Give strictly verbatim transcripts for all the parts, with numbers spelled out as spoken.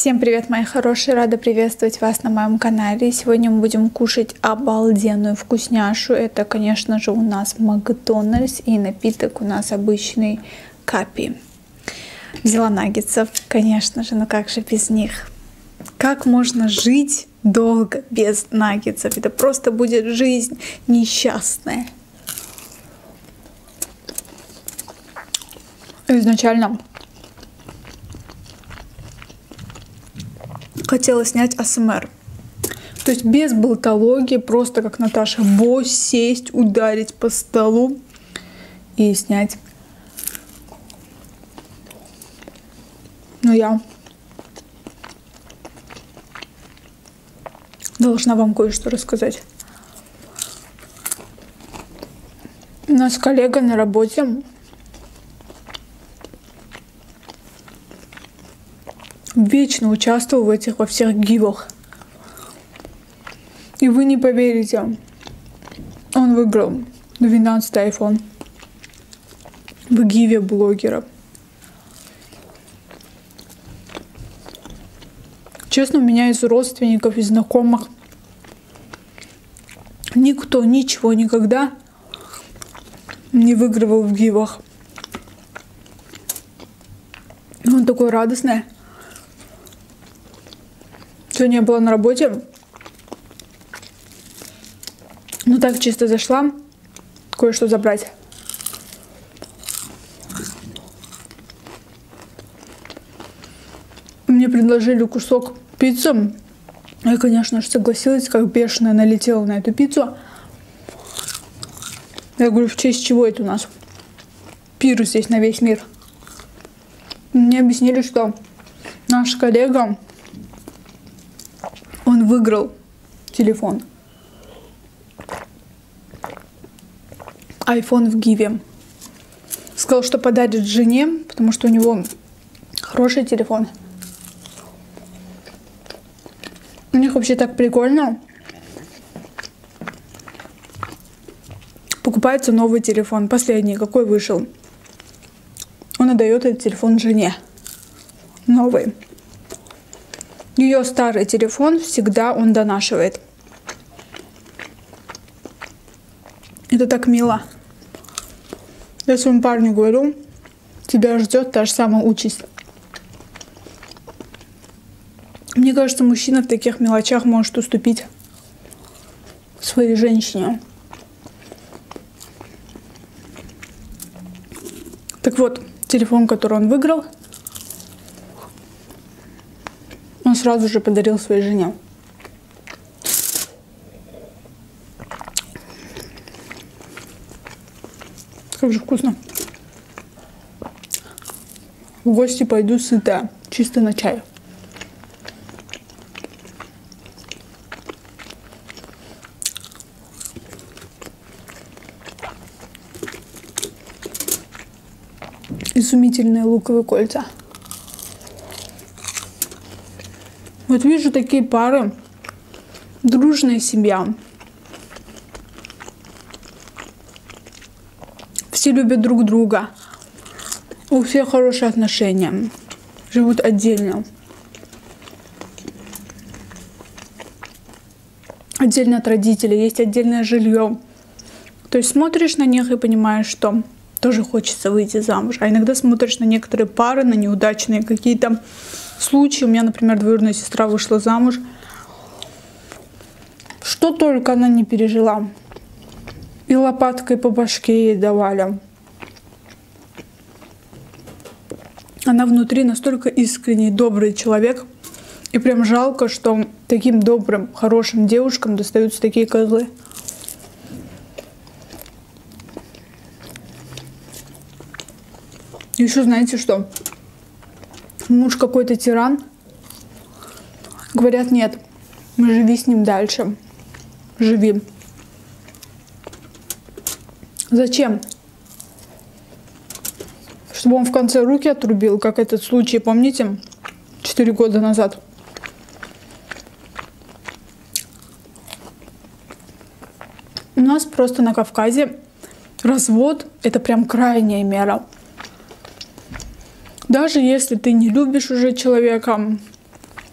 Всем привет, мои хорошие! Рада приветствовать вас на моем канале. Сегодня мы будем кушать обалденную вкусняшу. Это, конечно же, у нас Макдональдс, и напиток у нас обычный капи. Взяла наггетсов, конечно же, но как же без них? Как можно жить долго без наггетсов? Это просто будет жизнь несчастная. Изначально хотела снять АСМР. То есть без болтологии, просто как Наташа Бо, сесть, ударить по столу и снять. Но я должна вам кое-что рассказать. У нас коллега на работе вечно участвовал в этих во всех гивах. И вы не поверите, он выиграл двенадцатый айфон в гиве блогера. Честно, у меня из родственников и знакомых никто ничего никогда не выигрывал в гивах. И он такой радостный. Сегодня я была на работе, ну так чисто зашла кое-что забрать. Мне предложили кусок пиццы. Я, конечно же, согласилась, как бешеная налетела на эту пиццу. Я говорю, в честь чего это у нас? Пир здесь на весь мир. Мне объяснили, что наш коллега, он выиграл телефон. Айфон в гиве. Сказал, что подарит жене, потому что у него хороший телефон. У них вообще так прикольно. Покупается новый телефон, последний, какой вышел. Он отдает этот телефон жене. Новый. Ее старый телефон всегда он донашивает. Это так мило. Я своему парню говорю, тебя ждет та же самая участь. Мне кажется, мужчина в таких мелочах может уступить своей женщине. Так вот, телефон, который он выиграл, он сразу же подарил своей жене. Как же вкусно. В гости пойду сытая, чисто на чай. Изумительные луковые кольца. Вот вижу такие пары, дружная семья. Все любят друг друга. У всех хорошие отношения. Живут отдельно. Отдельно от родителей. Есть отдельное жилье. То есть смотришь на них и понимаешь, что тоже хочется выйти замуж. А иногда смотришь на некоторые пары, на неудачные какие-то случаи. У меня, например, двоюродная сестра вышла замуж. Что только она не пережила. И лопаткой по башке ей давали. Она внутри настолько искренний, добрый человек. И прям жалко, что таким добрым, хорошим девушкам достаются такие козлы. Еще знаете что? Муж какой-то тиран. Говорят, нет, мы живи с ним дальше. Живи. Зачем? Чтобы он в конце руки отрубил, как этот случай, помните, четыре года назад. У нас просто на Кавказе развод — это прям крайняя мера. Даже если ты не любишь уже человека,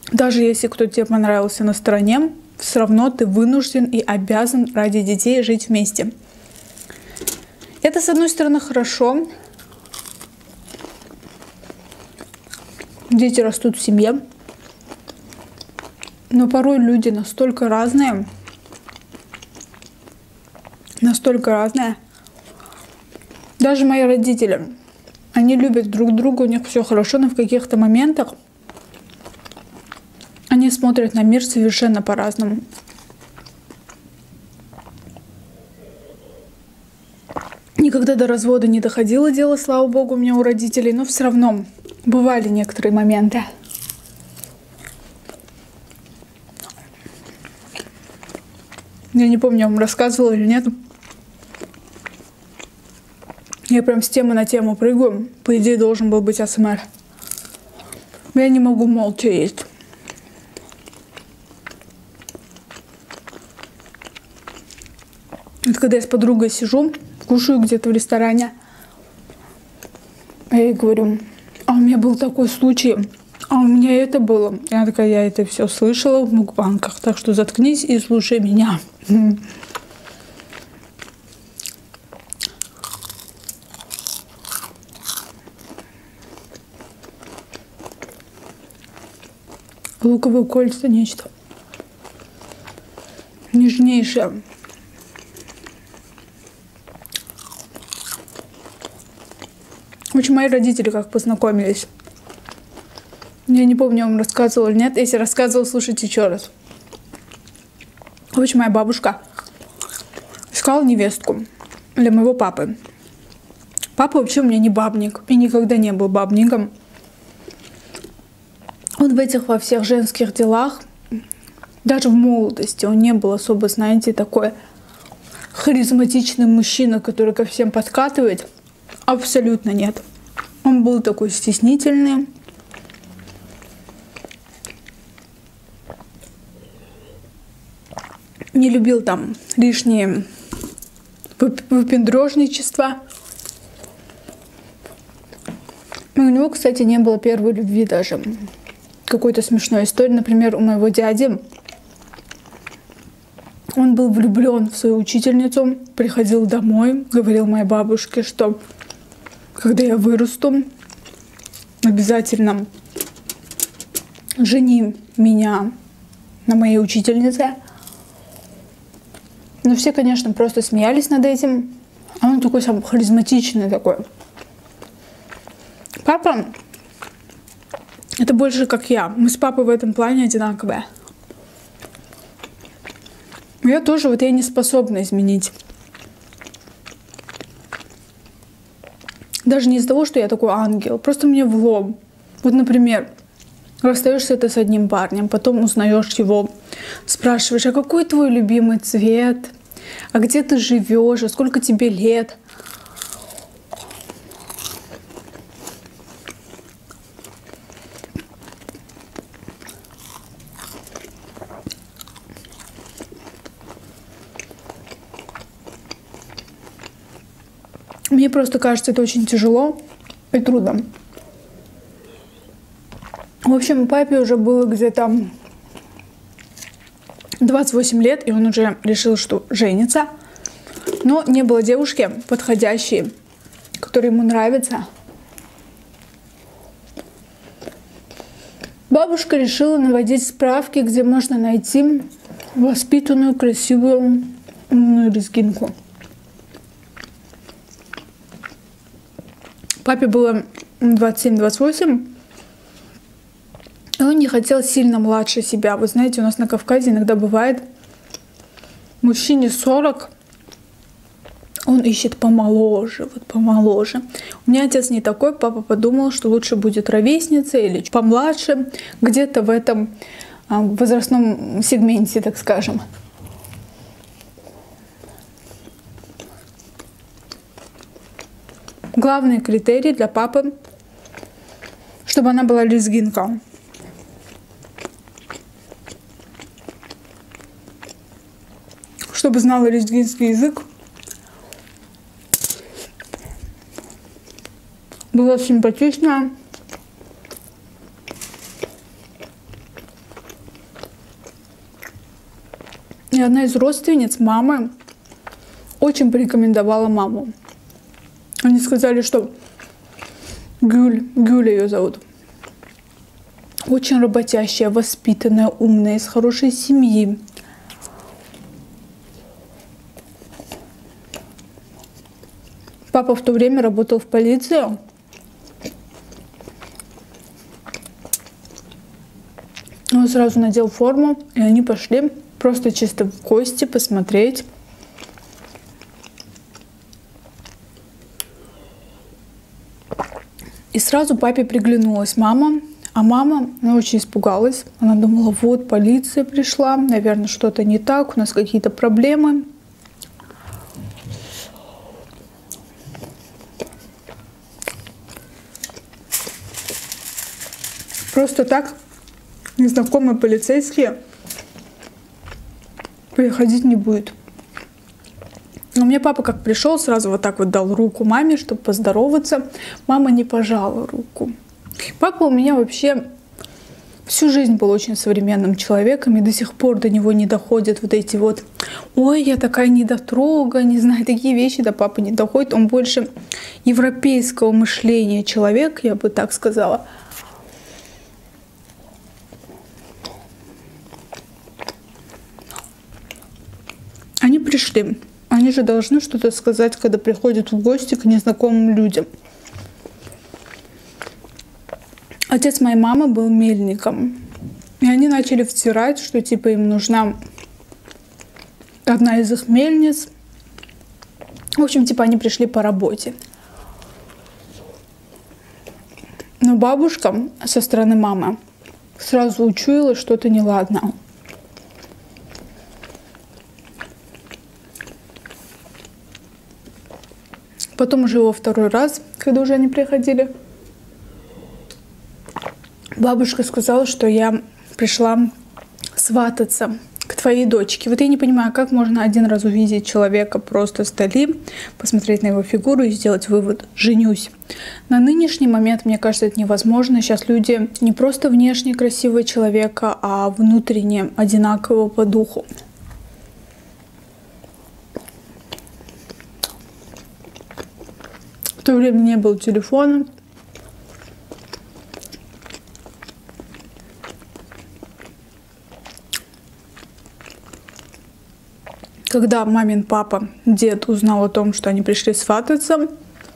Даже если кто-то тебе понравился на стороне, все равно ты вынужден и обязан ради детей жить вместе. Это, с одной стороны, хорошо. Дети растут в семье. Но порой люди настолько разные. Настолько разные. Даже мои родители. Они любят друг друга, у них все хорошо, но в каких-то моментах они смотрят на мир совершенно по-разному. Никогда до развода не доходило дело, слава богу, у меня у родителей, но все равно бывали некоторые моменты. Я не помню, я вам рассказывала или нет. Я прям с темы на тему прыгаю. По идее, должен был быть АСМР. Я не могу молча есть. Это когда я с подругой сижу, кушаю где-то в ресторане. Я ей говорю: а у меня был такой случай, а у меня это было. И она такая: я это все слышала в мукбанках, так что заткнись и слушай меня. Луковые кольца — нечто нежнейшее. В общем, мои родители как познакомились. Я не помню, я вам рассказывала или нет. Если рассказывала, слушайте еще раз. В общем, моя бабушка искала невестку для моего папы. Папа вообще у меня не бабник и никогда не был бабником. Он в этих во всех женских делах, даже в молодости, он не был особо, знаете, такой харизматичный мужчина, который ко всем подкатывает. Абсолютно нет. Он был такой стеснительный. Не любил там лишние выпендрежничества. И у него, кстати, не было первой любви даже. Какой-то смешной истории. Например, у моего дяди он был влюблен в свою учительницу, приходил домой, говорил моей бабушке, что когда я вырасту, обязательно жени меня на моей учительнице. Но все, конечно, просто смеялись над этим. А он такой сам харизматичный такой. Папа — это больше как я. Мы с папой в этом плане одинаковые. Я тоже, вот я не способна изменить. Даже не из-за того, что я такой ангел. Просто мне в лоб. Вот, например, расстаешься ты с одним парнем, потом узнаешь его, спрашиваешь: а какой твой любимый цвет? А где ты живешь? А сколько тебе лет? Мне просто кажется, это очень тяжело и трудно. В общем, папе уже было где-то двадцать восемь лет, и он уже решил, что женится. Но не было девушки подходящей, которая ему нравится. Бабушка решила наводить справки, где можно найти воспитанную, красивую, умную лезгинку. Папе было двадцать семь — двадцать восемь. И он не хотел сильно младше себя. Вы знаете, у нас на Кавказе иногда бывает, мужчине сорок, он ищет помоложе, вот помоложе. У меня отец не такой, папа подумал, что лучше будет ровесница или помладше, где-то в этом а, возрастном сегменте, так скажем. Главный критерий для папы, чтобы она была лезгинка. Чтобы знала лезгинский язык. Была симпатичная. И одна из родственниц мамы очень порекомендовала маму. Они сказали, что Гюль, Гюля ее зовут, очень работящая, воспитанная, умная, из хорошей семьи. Папа в то время работал в полиции. Он сразу надел форму, и они пошли просто чисто в гости посмотреть. И сразу папе приглянулась мама, а мама, она очень испугалась. Она думала, вот полиция пришла, наверное, что-то не так, у нас какие-то проблемы. Просто так незнакомые полицейские приходить не будет. У меня папа как пришел, сразу вот так вот дал руку маме, чтобы поздороваться. Мама не пожала руку. Папа у меня вообще всю жизнь был очень современным человеком, и до сих пор до него не доходят вот эти вот «Ой, я такая недотрога», не знаю, такие вещи до папы не доходят. Он больше европейского мышления человек, я бы так сказала. Они пришли. Они же должны что-то сказать, когда приходят в гости к незнакомым людям. Отец моей мамы был мельником. И они начали втирать, что типа им нужна одна из их мельниц. В общем, типа они пришли по работе. Но бабушка со стороны мамы сразу учуяла что-то неладно. Потом уже во второй раз, когда уже они приходили, бабушка сказала, что я пришла свататься к твоей дочке. Вот я не понимаю, как можно один раз увидеть человека просто вдали, посмотреть на его фигуру и сделать вывод «женюсь». На нынешний момент, мне кажется, это невозможно. Сейчас люди не просто внешне красивого человека, а внутренне одинакового по духу. В то время не было телефона. Когда мамин папа, дед, узнал о том, что они пришли свататься,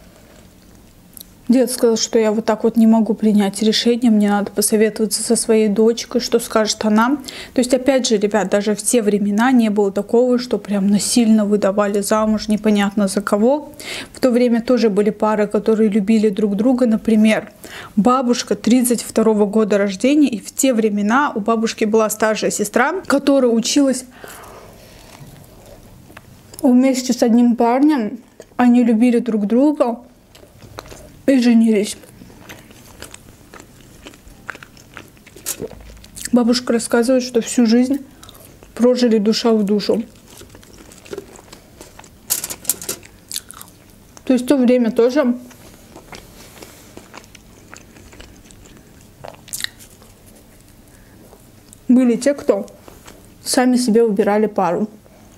дед сказал, что я вот так вот не могу принять решение, мне надо посоветоваться со своей дочкой, что скажет она. То есть, опять же, ребят, даже в те времена не было такого, что прям насильно выдавали замуж непонятно за кого. В то время тоже были пары, которые любили друг друга. Например, бабушка тридцать второго года рождения, и в те времена у бабушки была старшая сестра, которая училась вместе с одним парнем. Они любили друг друга и женились. Бабушка рассказывает, что всю жизнь прожили душа в душу. То есть в то время тоже были те, кто сами себе выбирали пару.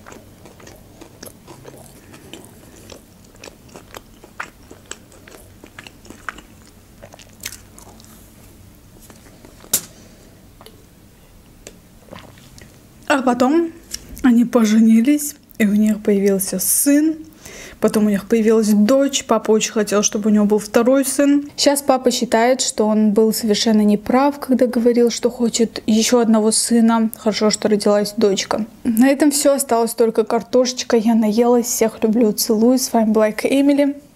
А потом они поженились, и у них появился сын. Потом у них появилась дочь. Папа очень хотел, чтобы у него был второй сын. Сейчас папа считает, что он был совершенно неправ, когда говорил, что хочет еще одного сына. Хорошо, что родилась дочка. На этом все. Осталось только картошечка. Я наелась. Всех люблю, целую. С вами была Эмили.